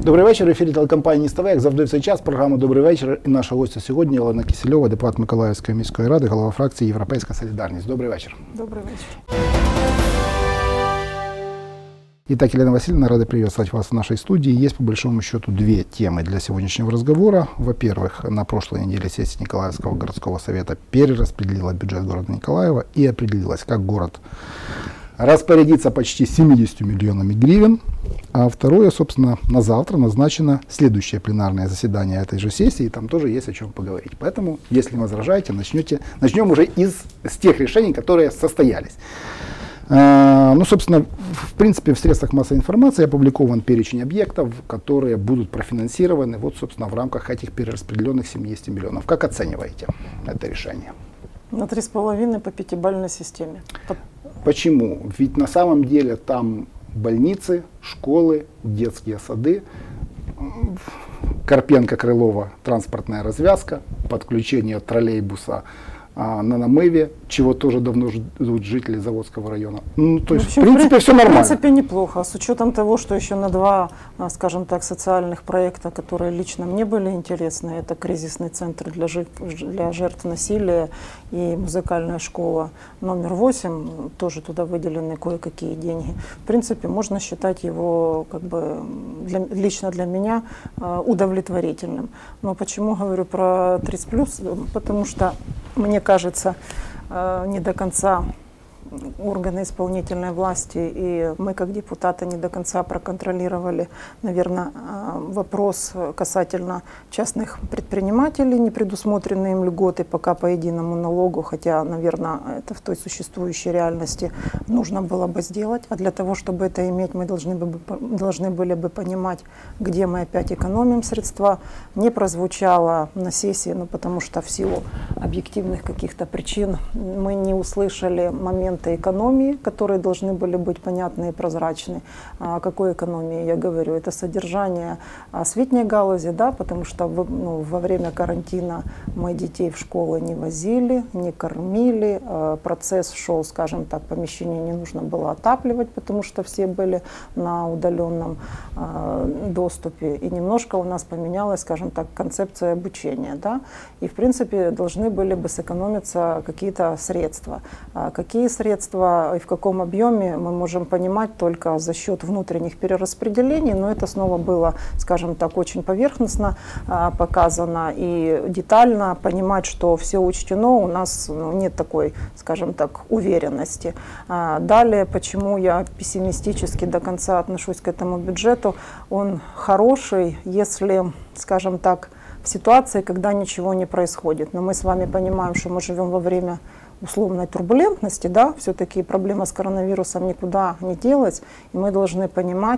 Добрий вечір. В ефірі телекомпанії СТВ, як завжди в цей час, програма «Добрий вечір». І наша гостя сьогодні Олена Кисельова, депутат Миколаївської міської ради, голова фракції «Європейська солідарність». Добрий вечір. Добрый вечер. Итак, Елена Васильевна, рада приветствовать вас в нашей студии. Есть, по большому счету, две темы для сегодняшнего разговора. Во-первых, на прошлой неделе сессия Николаевского городского совета перераспределила бюджет города Николаева и определилась, как город распорядится почти 70 миллионами гривен. А второе, собственно, на завтра назначено следующее пленарное заседание этой же сессии, и там тоже есть о чем поговорить. Поэтому, если возражаете, начнем уже с тех решений, которые состоялись. Ну, собственно, в принципе, в средствах массовой информации опубликован перечень объектов, которые будут профинансированы, вот, собственно, в рамках этих перераспределенных 70 миллионов. Как оцениваете это решение? На 3,5 по пятибалльной системе. Почему? Ведь на самом деле там больницы, школы, детские сады, Карпенко-Крылова транспортная развязка, подключение троллейбуса на намыве, чего тоже давно ждут жители Заводского района. Ну, то есть, в принципе, все нормально. В принципе, неплохо. С учетом того, что еще на два, скажем так, социальных проекта, которые лично мне были интересны, это кризисный центр для жертв насилия и музыкальная школа номер 8, тоже туда выделены кое-какие деньги. В принципе, можно считать его, как бы, лично для меня, удовлетворительным. Но почему говорю про 30+? Потому что, мне кажется, не до конца органы исполнительной власти и мы, как депутаты, не до конца проконтролировали, наверное, вопрос касательно частных предпринимателей, не предусмотренные им льготы пока по единому налогу, хотя, наверное, это в той существующей реальности нужно было бы сделать. А для того, чтобы это иметь, мы должны были бы понимать, где мы опять экономим средства. Не прозвучало на сессии, ну, потому что в силу объективных каких-то причин мы не услышали момент экономии, которые должны были быть понятны и прозрачны. О какой экономии я говорю? Это содержание осветней галузи, да, потому что во время карантина мы детей в школы не возили, не кормили, процесс шел, скажем так, помещение не нужно было отапливать, потому что все были на удаленном доступе, и немножко у нас поменялась, скажем так, концепция обучения, да, и в принципе должны были бы сэкономиться какие-то средства. Какие средства и в каком объеме мы можем понимать только за счет внутренних перераспределений, но это снова было, скажем так, очень поверхностно показано и детально понимать, что все учтено, у нас нет такой, скажем так, уверенности. Далее, почему я пессимистически до конца отношусь к этому бюджету, он хороший, если, скажем так, в ситуации, когда ничего не происходит. Но мы с вами понимаем, что мы живем во время условной турбулентности, да, все-таки проблема с коронавирусом никуда не делась, и мы должны понимать,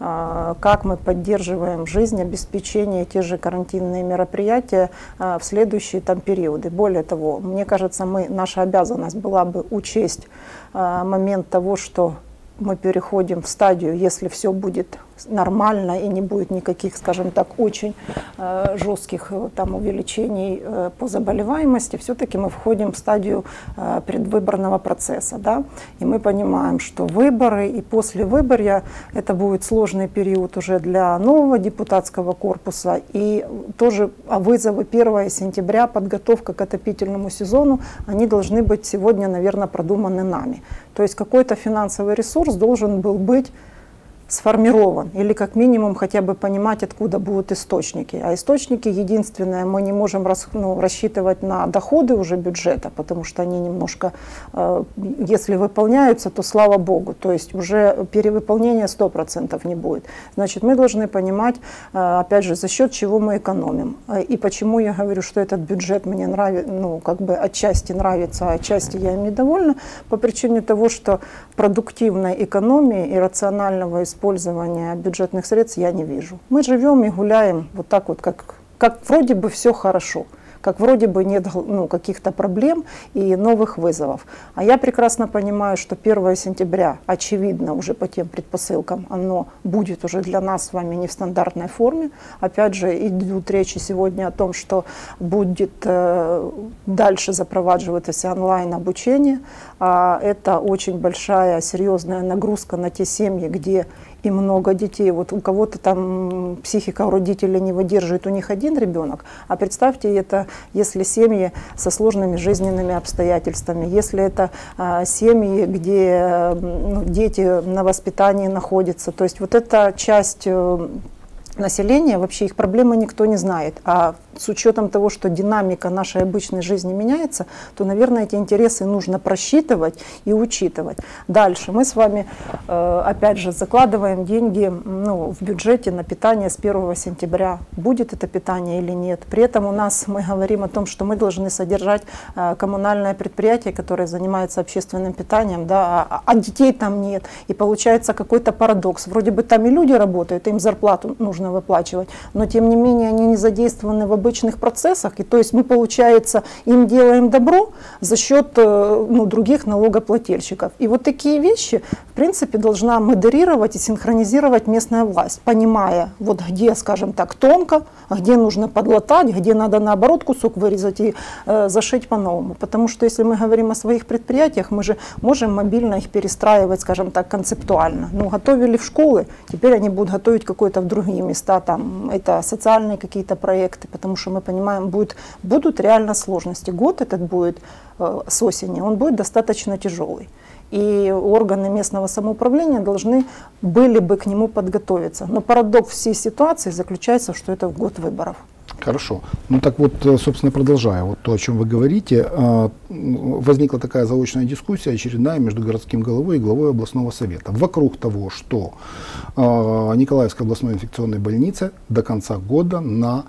как мы поддерживаем жизнь, обеспечение, те же карантинные мероприятия в следующие там периоды. Более того, мне кажется, наша обязанность была бы учесть момент того, что мы переходим в стадию, если все будет нормально и не будет никаких, скажем так, очень жестких там увеличений по заболеваемости, все-таки мы входим в стадию предвыборного процесса, да, и мы понимаем, что выборы и после выборов это будет сложный период уже для нового депутатского корпуса, и тоже вызовы 1 сентября, подготовка к отопительному сезону, они должны быть сегодня, наверное, продуманы нами. То есть какой-то финансовый ресурс должен был быть сформирован, или как минимум хотя бы понимать, откуда будут источники. А источники, единственное, мы не можем рассчитывать на доходы уже бюджета, потому что они немножко, если выполняются, то слава богу, то есть уже перевыполнения 100% не будет. Значит, мы должны понимать, опять же, за счет чего мы экономим. И почему я говорю, что этот бюджет мне нравится, ну, как бы отчасти нравится, а отчасти я им недовольна, по причине того, что продуктивной экономии и рационального использования бюджетных средств я не вижу. Мы живем и гуляем вот так вот, как вроде бы все хорошо. как вроде бы нет каких-то проблем и новых вызовов. А я прекрасно понимаю, что 1 сентября, очевидно, уже по тем предпосылкам, оно будет уже для нас с вами не в стандартной форме. Опять же, идут речи сегодня о том, что будет дальше запровадживаться онлайн-обучение. Это очень большая, серьезная нагрузка на те семьи, где и много детей. Вот у кого-то там психика у родителей не выдерживает, у них один ребенок. А представьте это, если семьи со сложными жизненными обстоятельствами, если это семьи, где дети на воспитании находятся. То есть вот эта часть населения, вообще их проблемы никто не знает. А с учетом того, что динамика нашей обычной жизни меняется, то, наверное, эти интересы нужно просчитывать и учитывать. Дальше мы с вами, опять же, закладываем деньги в бюджете на питание с 1 сентября. Будет это питание или нет. При этом у нас мы говорим о том, что мы должны содержать коммунальное предприятие, которое занимается общественным питанием, да, а детей там нет. И получается какой-то парадокс. Вроде бы там и люди работают, им зарплату нужно выплачивать, но тем не менее они не задействованы в обычных процессах, и то есть мы, получается, им делаем добро за счет других налогоплательщиков. И вот такие вещи, в принципе, должна модерировать и синхронизировать местная власть, понимая, вот где, скажем так, тонко, где нужно подлатать, где надо, наоборот, кусок вырезать и зашить по-новому. Потому что если мы говорим о своих предприятиях, мы же можем мобильно их перестраивать, скажем так, концептуально. Готовили в школы, теперь они будут готовить какое-то в другие места, там, это социальные какие-то проекты, потому что мы понимаем, будут реально сложности. Год этот будет с осени, он будет достаточно тяжелый. И органы местного самоуправления должны были бы к нему подготовиться. Но парадокс всей ситуации заключается, что это год выборов. Хорошо. Ну так вот, собственно, продолжая вот то, о чем вы говорите, возникла такая заочная дискуссия очередная между городским головой и главой областного совета вокруг того, что Николаевской областной инфекционной больнице до конца года на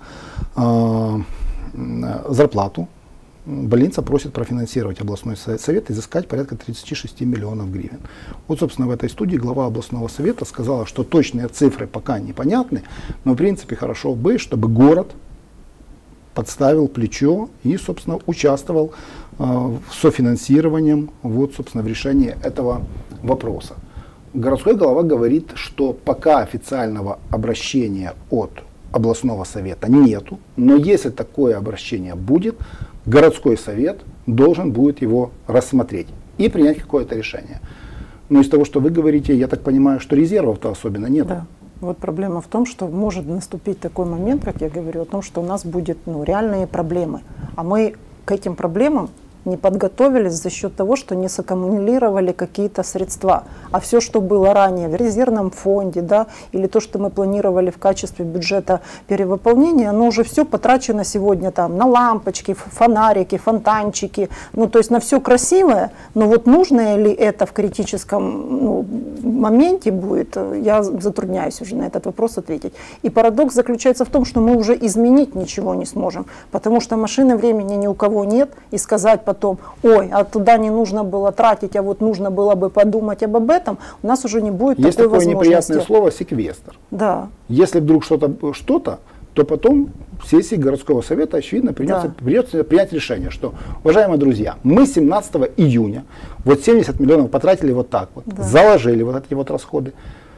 зарплату больница просит профинансировать областной совет, изыскать порядка 36 миллионов гривен. Вот, собственно, в этой студии глава областного совета сказала, что точные цифры пока непонятны, но, в принципе, хорошо бы, чтобы город подставил плечо и, собственно, участвовал софинансированием вот, собственно, в решении этого вопроса. Городской голова говорит, что пока официального обращения от областного совета нету, но если такое обращение будет, городской совет должен будет его рассмотреть и принять какое-то решение. Но из того, что вы говорите, я так понимаю, что резервов-то особенно нет. Да. Вот проблема в том, что может наступить такой момент, как я говорю, о том, что у нас будут реальные проблемы. А мы к этим проблемам не подготовились за счет того, что не саккумулировали какие-то средства. А все, что было ранее в резервном фонде, да, или то, что мы планировали в качестве бюджета перевыполнения, оно уже все потрачено сегодня там на лампочки, фонарики, фонтанчики, то есть на все красивое, но вот нужно ли это в критическом моменте будет, я затрудняюсь уже на этот вопрос ответить. И парадокс заключается в том, что мы уже изменить ничего не сможем, потому что машины времени ни у кого нет, и сказать потом, ой, а туда не нужно было тратить, а вот нужно было бы подумать об этом, у нас уже не будет Есть такой такое возможности. неприятное слово секвестр. Да. Если вдруг что-то, то потом в сессии городского совета, очевидно, придется принять решение, что, уважаемые друзья, мы 17 июня вот 70 миллионов потратили вот так вот, заложили вот эти вот расходы,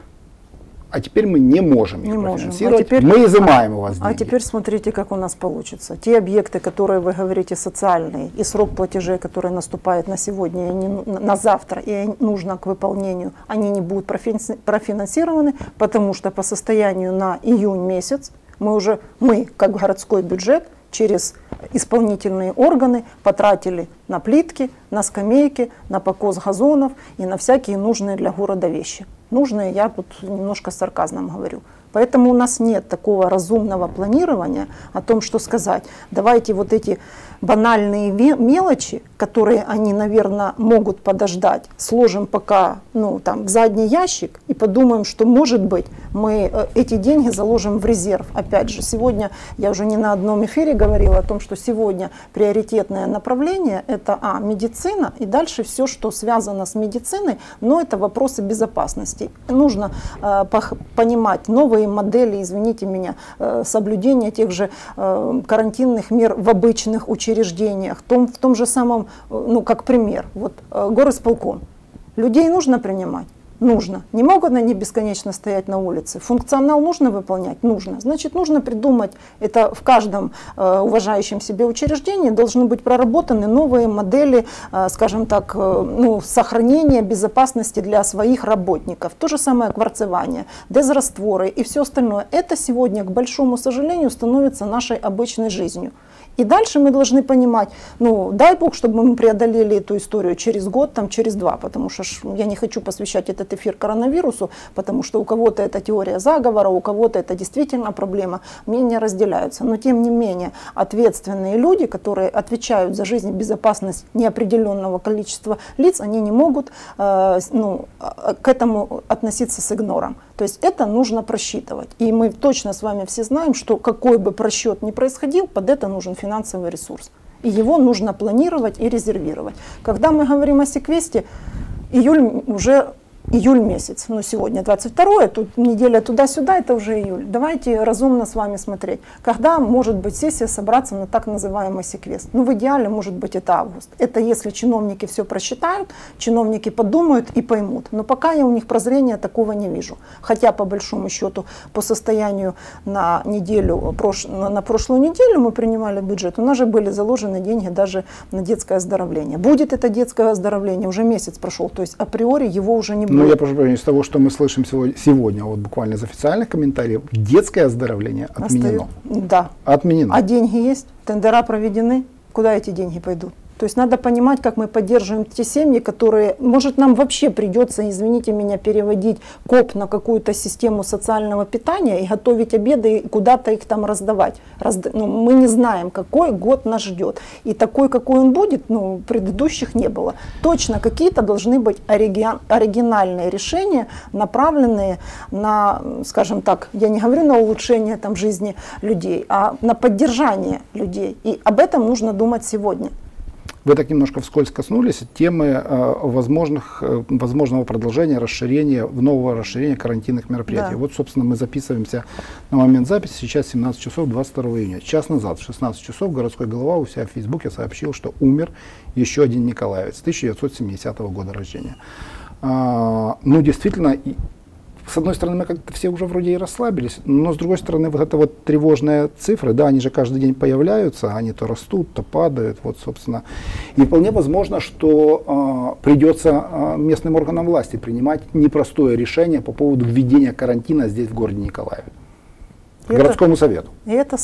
а теперь мы не можем их профинансировать, мы изымаем у вас деньги. А теперь смотрите, как у нас получится. Те объекты, которые вы говорите социальные, и срок платежей, который наступает на сегодня, на завтра, и нужно к выполнению, они не будут профинансированы, потому что по состоянию на июнь месяц мы, как городской бюджет, через исполнительные органы потратили на плитки, на скамейки, на покос газонов и на всякие нужные для города вещи. Нужные, я тут немножко с сарказмом говорю. Поэтому у нас нет такого разумного планирования о том, что сказать, давайте вот эти банальные мелочи, которые они, наверное, могут подождать, сложим пока в задний ящик и подумаем, что, может быть, мы эти деньги заложим в резерв. Опять же, сегодня, я уже не на одном эфире говорила о том, что сегодня приоритетное направление – это медицина, и дальше все, что связано с медициной, но это вопросы безопасности. Нужно понимать новые модели, извините меня, соблюдения тех же карантинных мер в обычных учреждениях, в том же самом, как пример, горосполком. Людей нужно принимать? Нужно. Не могут они бесконечно стоять на улице. Функционал нужно выполнять? Нужно. Значит, нужно придумать, это в каждом уважающем себе учреждении должны быть проработаны новые модели, скажем так, сохранения безопасности для своих работников. То же самое кварцевание, дезрастворы и все остальное. Это сегодня, к большому сожалению, становится нашей обычной жизнью. И дальше мы должны понимать, дай Бог, чтобы мы преодолели эту историю через год, через 2, потому что я не хочу посвящать этот эфир коронавирусу, потому что у кого-то это теория заговора, у кого-то это действительно проблема, мнения разделяются. Но тем не менее ответственные люди, которые отвечают за жизнь и безопасность неопределенного количества лиц, они не могут к этому относиться с игнором. То есть это нужно просчитывать. И мы точно с вами все знаем, что какой бы просчет ни происходил, под это нужен финансовый ресурс. И его нужно планировать и резервировать. Когда мы говорим о секвесте, июль месяц, сегодня 22-е, тут неделя туда-сюда, это уже июль. Давайте разумно с вами смотреть, когда может быть сессия собраться на так называемый секвест. В идеале может быть это август. Это если чиновники все просчитают, чиновники подумают и поймут. Но пока я у них прозрения такого не вижу. Хотя по большому счету по состоянию на прошлую неделю мы принимали бюджет, у нас же были заложены деньги даже на детское оздоровление. Будет это детское оздоровление, уже месяц прошел, то есть априори его уже не будет. Я прошу прощения, из того, что мы слышим сегодня, буквально из официальных комментариев, детское оздоровление отменено. Да. Отменено. А деньги есть? Тендера проведены? Куда эти деньги пойдут? То есть надо понимать, как мы поддерживаем те семьи, которые, может, нам вообще придется, извините меня, переводить КОП на какую-то систему социального питания и готовить обеды и куда-то их там раздавать. Мы не знаем, какой год нас ждет. И такой, какой он будет, предыдущих не было. Точно какие-то должны быть оригинальные решения, направленные на, скажем так, я не говорю на улучшение жизни людей, а на поддержание людей. И об этом нужно думать сегодня. Вы так немножко вскользь коснулись темы возможного продолжения, нового расширения карантинных мероприятий. Да. Собственно, мы записываемся на момент записи, сейчас 17 часов 22 июня. Час назад, в 16 часов, городской голова у себя в Фейсбуке сообщил, что умер еще один николаевец 1970 года рождения. Действительно, с одной стороны, мы как-то все уже вроде и расслабились, но с другой стороны, это тревожные цифры, они же каждый день появляются, они то растут, то падают, собственно. И вполне возможно, что придется местным органам власти принимать непростое решение по поводу введения карантина здесь, в городе Николаеве. Городскому совету. И это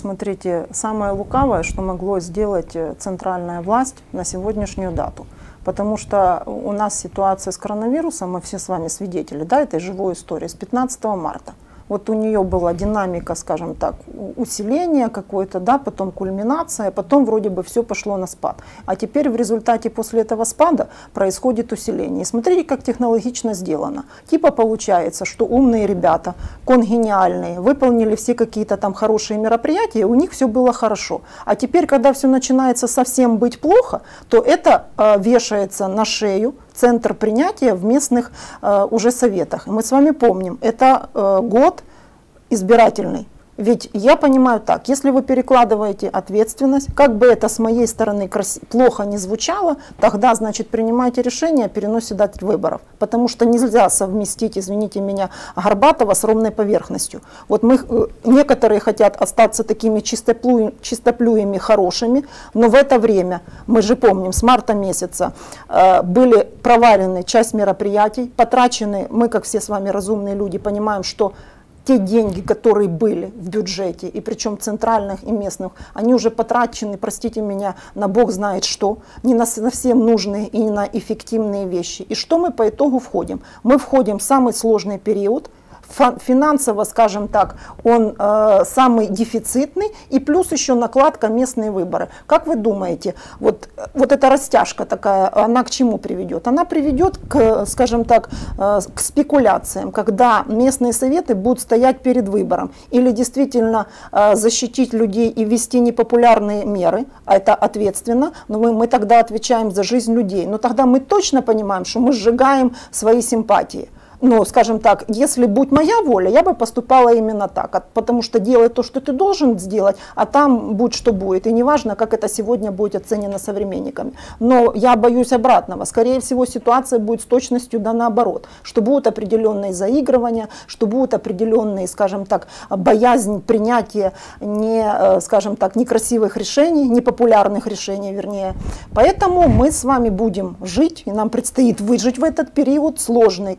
самое лукавое, что могло сделать центральная власть на сегодняшнюю дату. Потому что у нас ситуация с коронавирусом, мы все с вами свидетели этой живой истории, с 15 марта. У нее была динамика, скажем так, усиления какое-то, потом кульминация, потом вроде бы все пошло на спад. А теперь в результате после этого спада происходит усиление. И смотрите, как технологично сделано. Получается, что умные ребята, конгениальные, выполнили все какие-то хорошие мероприятия, у них все было хорошо. А теперь, когда все начинается совсем быть плохо, то это вешается на шею центр принятия в местных уже советах. И мы с вами помним, это год избирательный. Ведь я понимаю так, если вы перекладываете ответственность, как бы это с моей стороны плохо не звучало, тогда, значит, принимайте решение о переносе дат выборов. Потому что нельзя совместить, извините меня, Горбатова с ровной поверхностью. Некоторые хотят остаться такими чистоплюями хорошими, но в это время, мы же помним, с марта месяца были провалены часть мероприятий, потрачены, мы, как все с вами разумные люди, понимаем, что те деньги, которые были в бюджете, и причем центральных и местных, они уже потрачены, простите меня, на бог знает что, не на совсем нужные и не на эффективные вещи. И что мы по итогу входим? Мы входим в самый сложный период финансово, скажем так, он самый дефицитный, и плюс еще накладка местные выборы. Как вы думаете, вот эта растяжка такая, она к чему приведет? Она приведет к, скажем так, к спекуляциям, когда местные советы будут стоять перед выбором. Или действительно защитить людей и ввести непопулярные меры, а это ответственно, но мы тогда отвечаем за жизнь людей. Но тогда мы точно понимаем, что мы сжигаем свои симпатии. Ну, скажем так, если будь моя воля, я бы поступала именно так, потому что делай то, что ты должен сделать, а там будь что будет, и неважно, как это сегодня будет оценено современниками. Но я боюсь обратного, скорее всего ситуация будет с точностью да наоборот, что будут определенные заигрывания, что будут определенные, скажем так, боязнь принятия скажем так, некрасивых решений, непопулярных решений, вернее. Поэтому мы с вами будем жить, и нам предстоит выжить в этот период сложный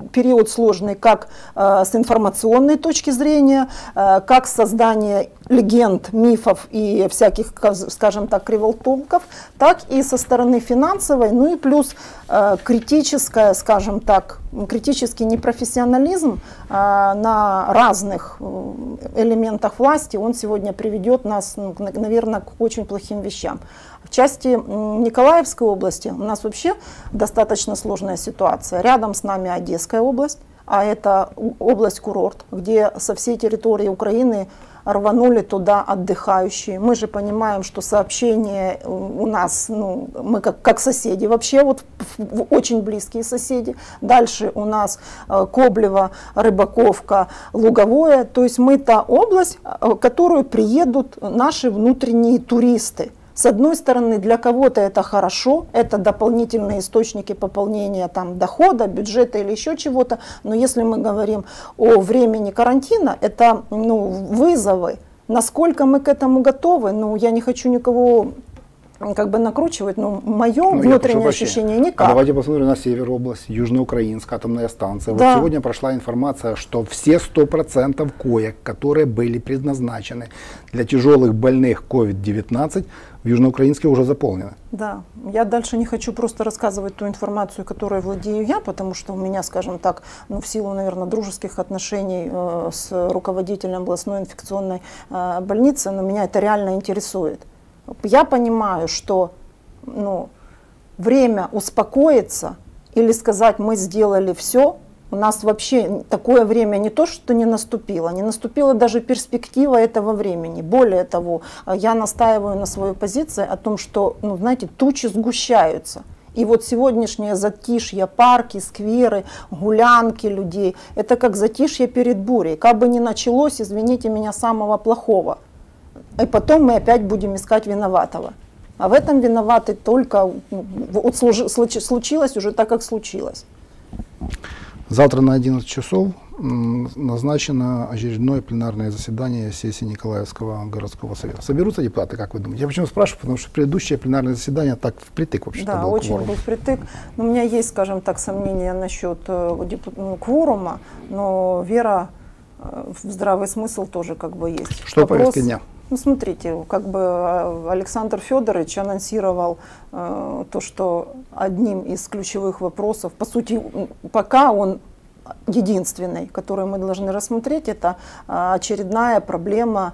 как с информационной точки зрения, как создание легенд, мифов и всяких, скажем так, кривотолков, так и со стороны финансовой, ну и плюс критическая, скажем так, критический непрофессионализм на разных элементах власти, он сегодня приведет нас, наверное, к очень плохим вещам. В части Николаевской области у нас вообще достаточно сложная ситуация. Рядом с нами Одесская область, а это область-курорт, где со всей территории Украины рванули туда отдыхающие. Мы же понимаем, что сообщения у нас, мы как соседи вообще, вот очень близкие соседи. Дальше у нас Коблево, Рыбаковка, Луговое. То есть мы та область, в которую приедут наши внутренние туристы. С одной стороны, для кого-то это хорошо, это дополнительные источники пополнения там, дохода, бюджета или еще чего-то, но если мы говорим о времени карантина, это вызовы. Насколько мы к этому готовы, я не хочу никого как бы накручивать, но мое внутреннее ощущение никак. Давайте посмотрим на Северобласть, Южноукраинская атомная станция. Да. Вот сегодня прошла информация, что все 100% коек, которые были предназначены для тяжелых больных COVID-19, в Южноукраинске уже заполнены. Да, я дальше не хочу просто рассказывать ту информацию, которой владею я, потому что у меня, скажем так, в силу, наверное, дружеских отношений с руководителем областной инфекционной больницы, но меня это реально интересует. Я понимаю, что время успокоиться или сказать, мы сделали все, у нас вообще такое время не то, что не наступила даже перспектива этого времени. Более того, я настаиваю на своей позиции о том, что, знаете, тучи сгущаются. И вот сегодняшнее затишье, парки, скверы, гулянки людей, это как затишье перед бурей. Как бы ни началось, извините меня, самого плохого. И потом мы опять будем искать виноватого. А в этом виноваты только, случилось уже так, как случилось. Завтра на 11 часов назначено очередное пленарное заседание сессии Николаевского городского совета. Соберутся депутаты, как вы думаете? Я почему спрашиваю, потому что предыдущее пленарное заседание так впритык вообще-то было. Да, очень был впритык. Но у меня есть, скажем так, сомнения насчет кворума, но вера в здравый смысл тоже как бы есть. Что в повестке дня? Смотрите, как бы Александр Федорович анонсировал то, что одним из ключевых вопросов, по сути, пока он единственный, который мы должны рассмотреть, это очередная проблема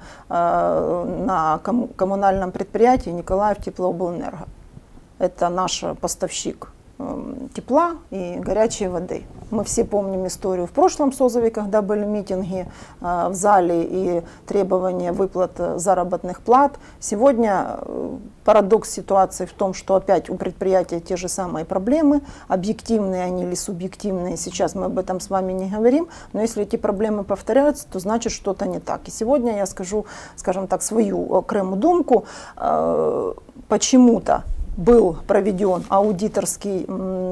на коммунальном предприятии Николаев Теплообленерго. Это наш поставщик тепла и горячей воды. Мы все помним историю в прошлом созыве, когда были митинги в зале и требования выплат заработных плат. Сегодня парадокс ситуации в том, что опять у предприятия те же самые проблемы, объективные они или субъективные, сейчас мы об этом с вами не говорим, но если эти проблемы повторяются, то значит что-то не так. И сегодня я скажу, скажем так, свою окрему думку, почему-то был проведен аудиторский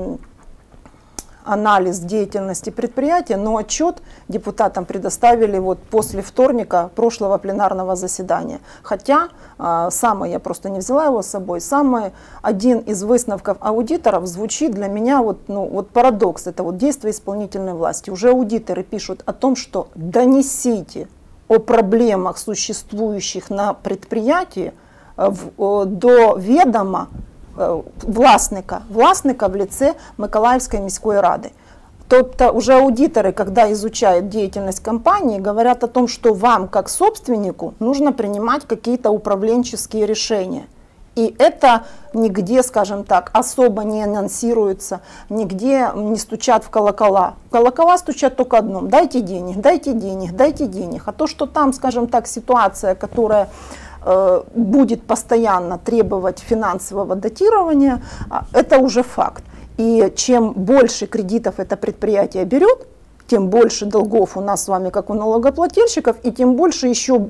анализ деятельности предприятия, но отчет депутатам предоставили вот после вторника прошлого пленарного заседания. Хотя, я просто не взяла его с собой, один из высновков аудиторов звучит для меня парадокс, это вот действие исполнительной власти. Уже аудиторы пишут о том, что донесите о проблемах, существующих на предприятии, до ведома власника в лице Миколаївської міської ради. то уже аудиторы, когда изучают деятельность компании, говорят о том, что вам, как собственнику, нужно принимать какие-то управленческие решения. И это нигде, скажем так, особо не анонсируется, нигде не стучат в колокола. Колокола стучат только одном: дайте денег, дайте денег, дайте денег. А то, что там, скажем так, ситуация, которая будет постоянно требовать финансового датирования, это уже факт. И чем больше кредитов это предприятие берет, тем больше долгов у нас с вами, как у налогоплательщиков, и тем больше еще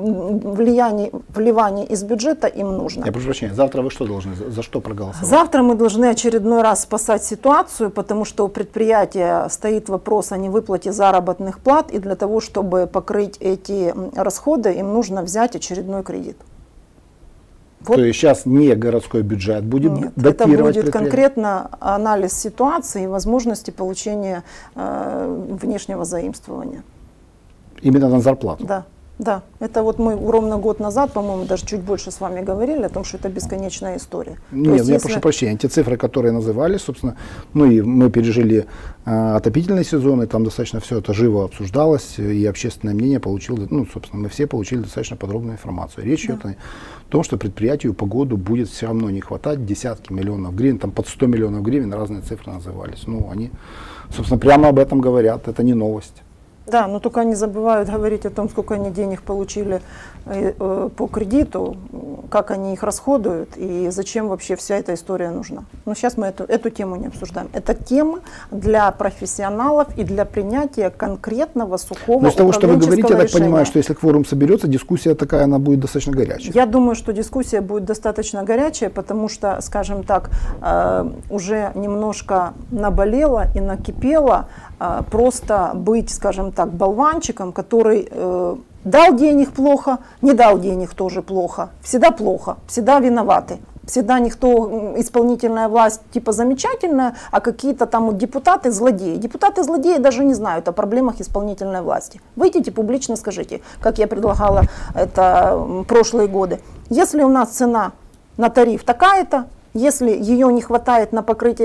вливаний из бюджета им нужно. Я прошу прощения, завтра вы что должны, за что проголосовать? Завтра мы должны очередной раз спасать ситуацию, потому что у предприятия стоит вопрос о невыплате заработных плат, и для того, чтобы покрыть эти расходы, им нужно взять очередной кредит. Вот. То есть сейчас не городской бюджет будет датировать? Это будет конкретно анализ ситуации и возможности получения внешнего заимствования. Именно на зарплату? Да. Да, это вот мы ровно год назад, по-моему, даже чуть больше с вами говорили о том, что это бесконечная история. Нет, я прошу прощения, те цифры, которые называли, собственно, ну и мы пережили отопительный сезон, и там достаточно все это живо обсуждалось, и общественное мнение получило, ну, собственно, мы все получили достаточно подробную информацию. Речь идет о том, что предприятию по году будет все равно не хватать десятки миллионов гривен, там под 100 миллионов гривен разные цифры назывались. Ну, они, собственно, прямо об этом говорят, это не новость. Да, но только они забывают говорить о том, сколько они денег получили по кредиту, как они их расходуют и зачем вообще вся эта история нужна. Но сейчас мы эту тему не обсуждаем. Это тема для профессионалов и для принятия конкретного сухого управленческого решения. Но из того, что вы говорите, я так понимаю, что если кворум соберется, дискуссия такая, она будет достаточно горячая. Я думаю, что дискуссия будет достаточно горячая, потому что, скажем так, уже немножко наболело и накипело просто быть, скажем так, болванчиком, который дал денег плохо, не дал денег тоже плохо, всегда виноваты. Всегда никто, исполнительная власть типа замечательная, а какие-то там депутаты злодеи. Депутаты-злодеи даже не знают о проблемах исполнительной власти. Выйдите публично, скажите, как я предлагала это прошлые годы. Если у нас цена на тариф такая-то, если ее не хватает на покрытие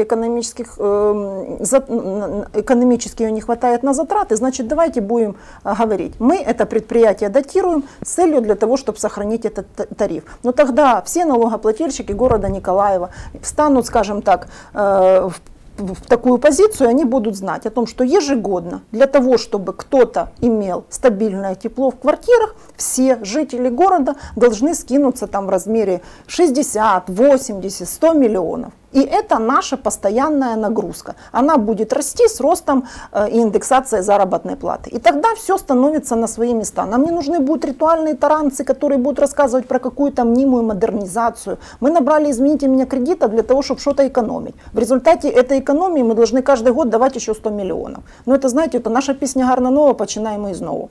экономически ее не хватает на затраты, значит давайте будем говорить. Мы это предприятие датируем с целью для того, чтобы сохранить этот тариф. Но тогда все налогоплательщики города Николаева встанут, скажем так, в такую позицию, они будут знать о том, что ежегодно для того, чтобы кто-то имел стабильное тепло в квартирах, все жители города должны скинуться там в размере 60, 80, 100 миллионов. И это наша постоянная нагрузка. Она будет расти с ростом и индексацией заработной платы. И тогда все становится на свои места. Нам не нужны будут ритуальные таранцы, которые будут рассказывать про какую-то мнимую модернизацию. Мы набрали, извините меня, кредита для того, чтобы что-то экономить. В результате этой экономии мы должны каждый год давать еще 100 миллионов. Но это, знаете, это наша песня гарна нова, починаем из нового.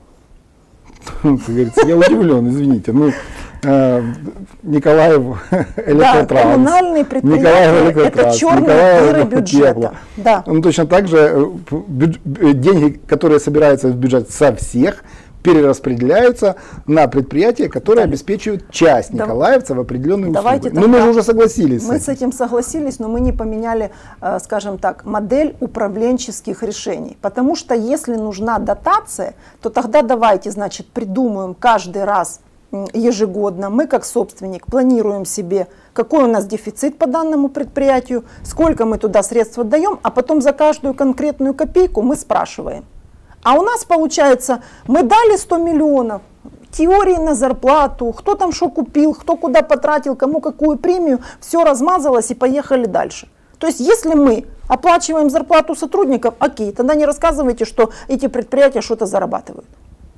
Я удивлен, извините. Николаев Электротранс. Да, коммунальные предприятия, это черные дыры бюджета. Да. Ну, точно так же деньги, которые собираются в бюджет со всех, перераспределяются на предприятия, которые обеспечивают часть николаевцев определенную услугу. Но мы же уже согласились. Мы с этим согласились, но мы не поменяли, скажем так, модель управленческих решений. Потому что если нужна дотация, то тогда давайте, значит, придумаем каждый раз ежегодно, мы как собственник планируем себе, какой у нас дефицит по данному предприятию, сколько мы туда средств отдаем, а потом за каждую конкретную копейку мы спрашиваем. А у нас получается, мы дали 100 миллионов, теории на зарплату, кто там что купил, кто куда потратил, кому какую премию, все размазалось и поехали дальше. То есть если мы оплачиваем зарплату сотрудников, окей, тогда не рассказывайте, что эти предприятия что-то зарабатывают.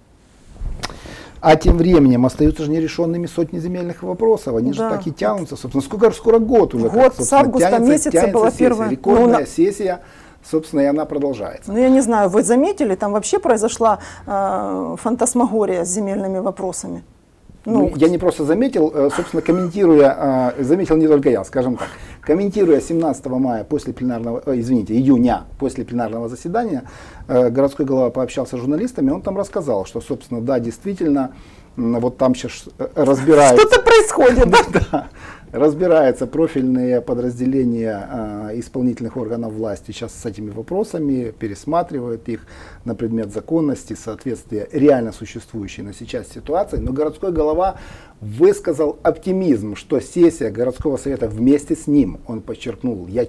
А тем временем остаются же нерешенными сотни земельных вопросов, они же так и тянутся, собственно, скоро год уже. Год, с августа месяца была первая. Рекордная сессия, собственно, и она продолжается. Ну, я не знаю, вы заметили, там вообще произошла фантасмагория с земельными вопросами. Я не просто заметил, собственно, комментируя, заметил не только я, скажем так, комментируя 17 мая после пленарного, июня после пленарного заседания, городской глава пообщался с журналистами, он там рассказал, что, собственно, да, действительно, вот там сейчас разбираются. Что-то происходит. Да, Разбираются профильные подразделения исполнительных органов власти сейчас с этими вопросами, пересматривают их на предмет законности, соответствия реально существующей на сейчас ситуации. Но городской голова высказал оптимизм, что сессия городского совета вместе с ним, он подчеркнул, я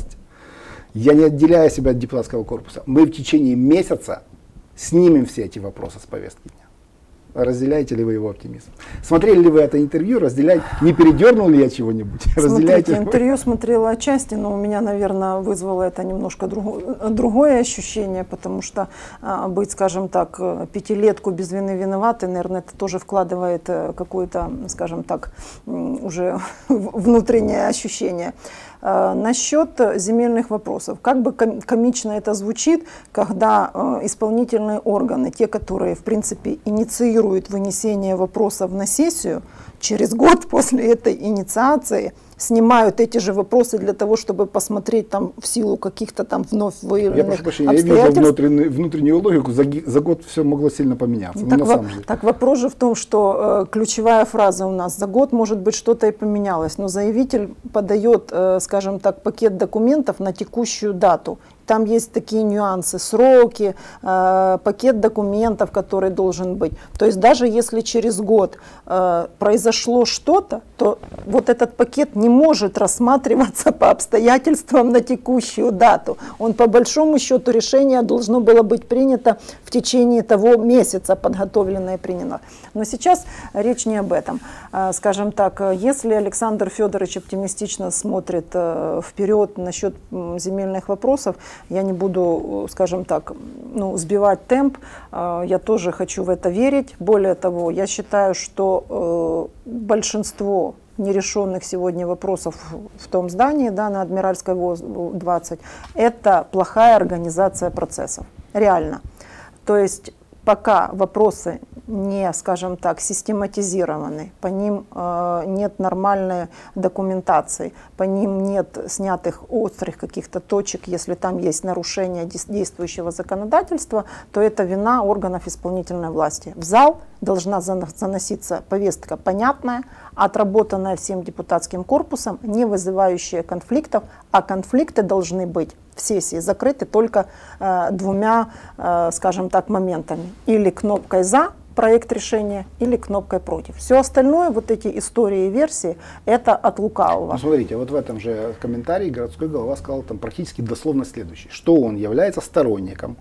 не отделяю себя от депутатского корпуса, мы в течение месяца снимем все эти вопросы с повестки дня. Разделяете ли вы его оптимизм? Смотрели ли вы это интервью? Не передернул ли я чего-нибудь? Смотрите, интервью смотрела отчасти, но у меня, наверное, вызвало это немножко другое ощущение, потому что быть, скажем так, пятилетку без вины виноваты, наверное, это тоже вкладывает какое-то, скажем так, уже внутреннее ощущение. Насчет земельных вопросов. Как бы комично это звучит, когда исполнительные органы, те, которые, в принципе, инициируют вынесение вопросов на сессию, через год после этой инициации снимают эти же вопросы для того, чтобы посмотреть там в силу каких-то там вновь выявленных обстоятельств. Я вижу внутреннюю логику, за год все могло сильно поменяться. Так вопрос же в том, что ключевая фраза у нас: за год, может быть, что-то и поменялось, но заявитель подает, скажем так, пакет документов на текущую дату. Там есть такие нюансы, сроки, пакет документов, который должен быть. То есть даже если через год произошло что-то, то вот этот пакет не может рассматриваться по обстоятельствам на текущую дату. Он по большому счету, решение должно было быть принято в течение того месяца, подготовлено и принято. Но сейчас речь не об этом. Скажем так, если Александр Федорович оптимистично смотрит вперед насчет земельных вопросов, я не буду, скажем так, сбивать темп, я тоже хочу в это верить. Более того, я считаю, что большинство нерешенных сегодня вопросов в том здании, да, на Адмиральской 20, это плохая организация процессов. Реально. То есть пока вопросы не, скажем так, систематизированы, по ним нет нормальной документации, по ним нет снятых острых каких-то точек, если там есть нарушение действующего законодательства, то это вина органов исполнительной власти. В зал должна заноситься повестка понятная, отработанная всем депутатским корпусом, не вызывающая конфликтов, а конфликты должны быть в сессии закрыты только двумя, скажем так, моментами. Или кнопкой «за» проект решения, или кнопкой «против». Все остальное, вот эти истории и версии, это от лукавого. Ну, смотрите, вот в этом же комментарии городской голова сказал там практически дословно следующее, что он является сторонником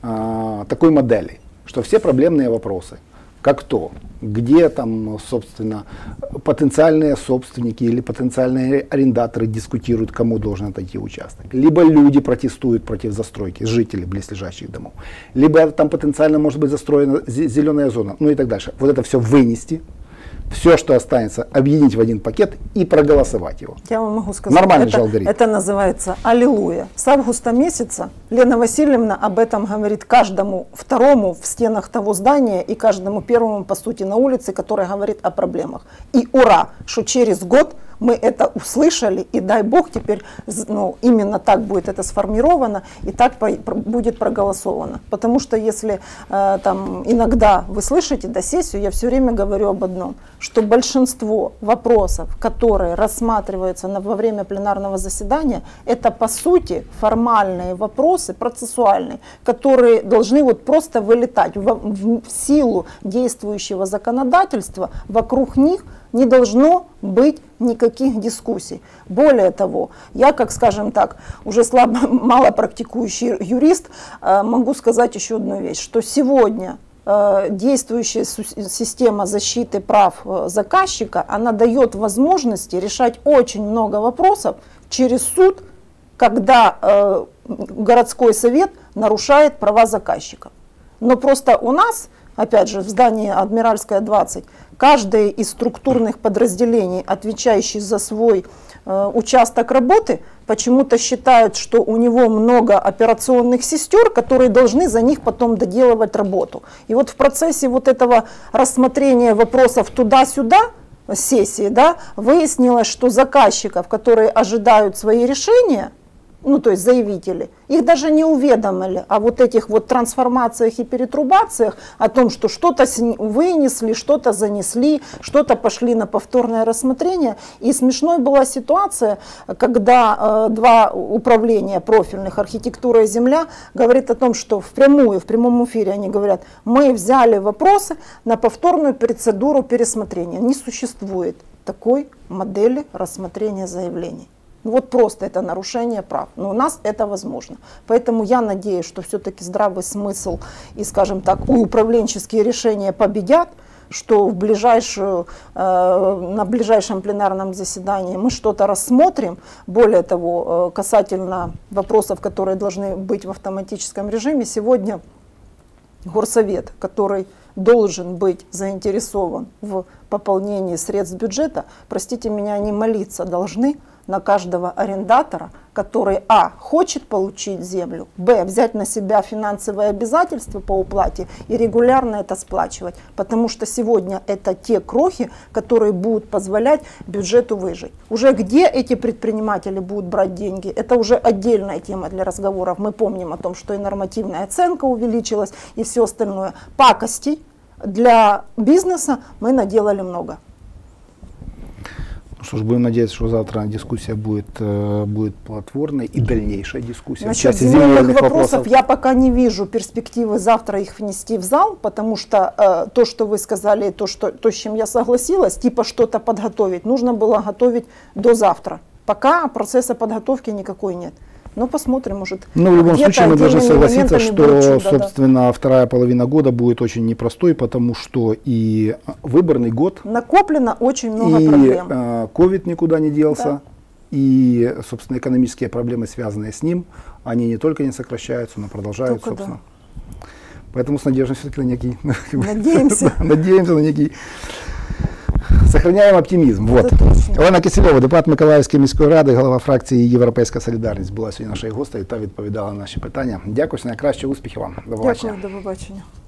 такой модели, что все проблемные вопросы, как то, где там, собственно, потенциальные собственники или потенциальные арендаторы дискутируют, кому должен отойти участок. Либо люди протестуют против застройки, жители близлежащих домов. Либо там потенциально может быть застроена зеленая зона, ну и так дальше. Вот это все вынести, все, что останется, объединить в один пакет и проголосовать его. Я вам могу сказать, нормальный же алгоритм. Это называется аллилуйя. С августа месяца Лена Васильевна об этом говорит каждому второму в стенах того здания и каждому первому, по сути, на улице, который говорит о проблемах. И ура, что через год мы это услышали, и дай бог теперь именно так будет это сформировано, и так будет проголосовано. Потому что если там иногда вы слышите до сессию, я все время говорю об одном, что большинство вопросов, которые рассматриваются во время пленарного заседания, это по сути формальные вопросы, процессуальные, которые должны вот просто вылетать в силу действующего законодательства, вокруг них не должно быть никаких дискуссий. Более того, я, как, скажем так, уже мало практикующий юрист, могу сказать еще одну вещь, что сегодня действующая система защиты прав заказчика, она дает возможности решать очень много вопросов через суд, когда городской совет нарушает права заказчика. Но просто у нас, опять же, в здании Адмиральская 20, каждое из структурных подразделений, отвечающий за свой участок работы, почему-то считают, что у него много операционных сестер, которые должны за них потом доделывать работу. И вот в процессе вот этого рассмотрения вопросов туда-сюда, сессии, да, выяснилось, что заказчиков, которые ожидают свои решения, ну то есть заявители, их даже не уведомили о вот этих вот трансформациях и перетрубациях, о том, что что-то вынесли, что-то занесли, что-то пошли на повторное рассмотрение. И смешной была ситуация, когда два управления профильных, архитектура и земля, говорит о том, что в прямом эфире они говорят, мы взяли вопросы на повторную процедуру пересмотрения. Не существует такой модели рассмотрения заявлений. Вот просто это нарушение прав. Но у нас это возможно. Поэтому я надеюсь, что все-таки здравый смысл и, скажем так, управленческие решения победят, что на ближайшем пленарном заседании мы что-то рассмотрим. Более того, касательно вопросов, которые должны быть в автоматическом режиме, сегодня Горсовет, который должен быть заинтересован в пополнении средств бюджета, простите меня, они молиться должны на каждого арендатора, который хочет получить землю, взять на себя финансовые обязательства по уплате и регулярно это сплачивать. Потому что сегодня это те крохи, которые будут позволять бюджету выжить. Уже где эти предприниматели будут брать деньги, это уже отдельная тема для разговоров. Мы помним о том, что и нормативная оценка увеличилась, и все остальное. Пакостей для бизнеса мы наделали много. Что ж, будем надеяться, что завтра дискуссия будет плодотворной и дальнейшая дискуссия. Насчет земельных вопросов я пока не вижу перспективы завтра их внести в зал, потому что то, что вы сказали, то, с чем я согласилась, типа что-то подготовить, нужно было готовить до завтра. Пока процесса подготовки никакой нет. Но посмотрим, может. Ну, в любом случае, мы должны согласиться, что, собственно, вторая половина года будет очень непростой, потому что и выборный год. Накоплено очень много проблем. И ковид никуда не делся. И, собственно, экономические проблемы, связанные с ним, они не только не сокращаются, но продолжают, только собственно. Да. Поэтому с надеждой все-таки на некий... Надеемся. Надеемся на некий... Сохраняем оптимізм. Вот. Олена Кисельова, депутат Миколаївської міської ради, голова фракції «Європейська солідарність», була сьогодні нашою гостею та відповідала на наші питання. Дякую, найкраще, успіхів вам. До побачення. Дякую, до побачення.